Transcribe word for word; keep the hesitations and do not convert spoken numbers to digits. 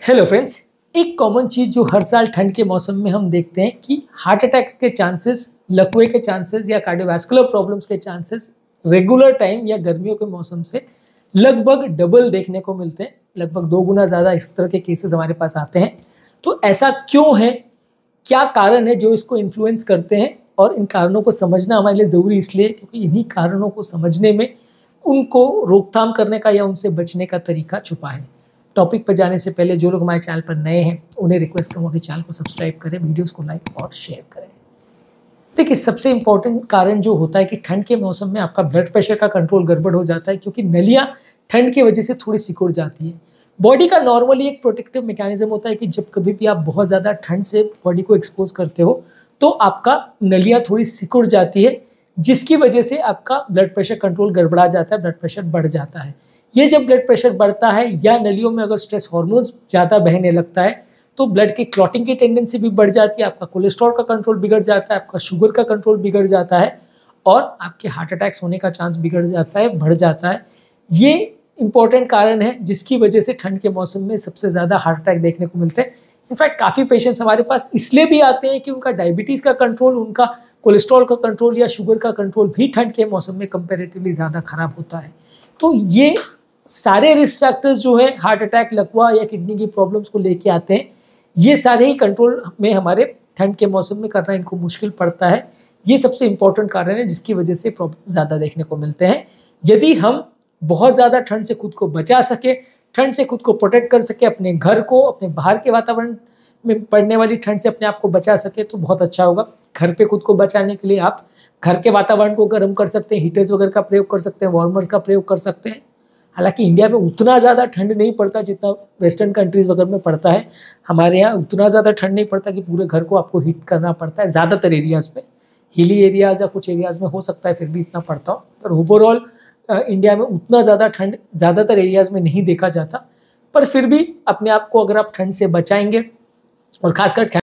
Hello friends, एक common चीज़ जो हर साल ठंड के मौसम में हम देखते हैं कि हार्ट अटैक के चांसेस, लकवे के चांसेस या कार्डियोवैस्कुलर प्रॉब्लम्स के चांसेस रेगुलर टाइम या गर्मियों के मौसम से लगभग डबल देखने को मिलते हैं। लगभग दो गुना ज़्यादा इस तरह के केसेस हमारे पास आते हैं। तो ऐसा क्यों है, क्या कारण है जो इसको इन्फ्लुएंस करते हैं, और इन कारणों को समझना हमारे लिए ज़रूरी इसलिए क्योंकि इन्हीं कारणों को समझने में उनको रोकथाम करने का या उनसे बचने का तरीका छुपा है। टॉपिक पर जाने से पहले जो लोग हमारे चैनल पर नए हैं उन्हें रिक्वेस्ट करूँगा कि चैनल को सब्सक्राइब करें, वीडियोस को लाइक और शेयर करें। देखिए, सबसे इम्पोर्टेंट कारण जो होता है कि ठंड के मौसम में आपका ब्लड प्रेशर का कंट्रोल गड़बड़ हो जाता है, क्योंकि नलियाँ ठंड की वजह से थोड़ी सिकुड़ जाती है। बॉडी का नॉर्मली एक प्रोटेक्टिव मैकेनिज्म होता है कि जब कभी भी आप बहुत ज़्यादा ठंड से बॉडी को एक्सपोज करते हो तो आपका नलियाँ थोड़ी सिकुड़ जाती है, जिसकी वजह से आपका ब्लड प्रेशर कंट्रोल गड़बड़ा जाता है, ब्लड प्रेशर बढ़ जाता है। ये जब ब्लड प्रेशर बढ़ता है या नलियों में अगर स्ट्रेस हार्मोन्स ज़्यादा बहने लगता है तो ब्लड की क्लॉटिंग की टेंडेंसी भी बढ़ जाती है, आपका कोलेस्ट्रॉल का कंट्रोल बिगड़ जाता है, आपका शुगर का कंट्रोल बिगड़ जाता है और आपके हार्ट अटैक्स होने का चांस बिगड़ जाता है, बढ़ जाता है। ये इंपॉर्टेंट कारण है जिसकी वजह से ठंड के मौसम में सबसे ज़्यादा हार्ट अटैक देखने को मिलते हैं। इनफैक्ट काफ़ी पेशेंट्स हमारे पास इसलिए भी आते हैं कि उनका डायबिटीज़ का कंट्रोल, उनका कोलेस्ट्रॉल का कंट्रोल या शुगर का कंट्रोल भी ठंड के मौसम में कंपैरेटिवली ज़्यादा खराब होता है। तो ये सारे रिस्क फैक्टर्स जो है हार्ट अटैक, लकवा या किडनी की प्रॉब्लम्स को लेके आते हैं, ये सारे ही कंट्रोल में हमारे ठंड के मौसम में करना इनको मुश्किल पड़ता है। ये सबसे इम्पोर्टेंट कारण है जिसकी वजह से प्रॉब्लम ज़्यादा देखने को मिलते हैं। यदि हम बहुत ज़्यादा ठंड से खुद को बचा सके, ठंड से खुद को प्रोटेक्ट कर सके, अपने घर को, अपने बाहर के वातावरण में पड़ने वाली ठंड से अपने आप को बचा सके तो बहुत अच्छा होगा। घर पे खुद को बचाने के लिए आप घर के वातावरण को गर्म कर सकते हैं, हीटर्स वगैरह का प्रयोग कर सकते हैं, वार्मर्स का प्रयोग कर सकते हैं। हालांकि इंडिया में उतना ज़्यादा ठंड नहीं पड़ता जितना वेस्टर्न कंट्रीज़ वगैरह में पड़ता है। हमारे यहाँ उतना ज़्यादा ठंड नहीं पड़ता कि पूरे घर को आपको हीट करना पड़ता है। ज़्यादातर एरियाज़ में, हिली एरियाज़ या कुछ एरियाज़ में हो सकता है फिर भी इतना पड़ता हो, पर ओवरऑल इंडिया में उतना ज़्यादा ठंड ज़्यादातर एरियाज़ में नहीं देखा जाता। पर फिर भी अपने आप को अगर आप ठंड से बचाएंगे और खासकर